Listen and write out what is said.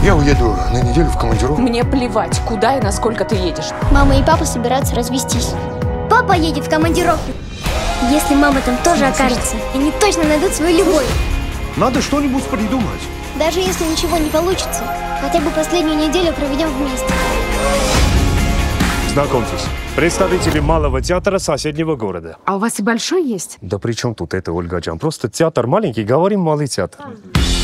Я уеду на неделю в командировку. Мне плевать, куда и насколько ты едешь. Мама и папа собираются развестись. Папа едет в командировку. Если мама там тоже окажется, они точно найдут свою любовь. Надо что-нибудь придумать. Даже если ничего не получится, хотя бы последнюю неделю проведем вместе. Знакомьтесь, представители малого театра соседнего города. А у вас и большой есть? Да при чем тут это, Ольга Джан? Просто театр маленький, говорим малый театр.